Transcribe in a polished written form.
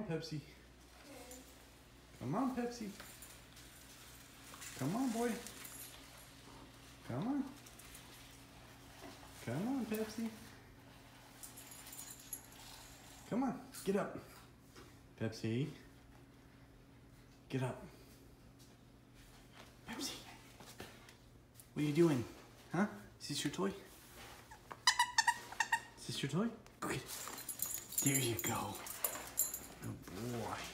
on, Pepsi. Come on, Pepsi. Come on, boy. Come on. Come on, Pepsi. Come on, get up. Pepsi. Get up. Pepsi. What are you doing? Huh? Is this your toy? Is this your toy? Go get it. There you go. Good boy.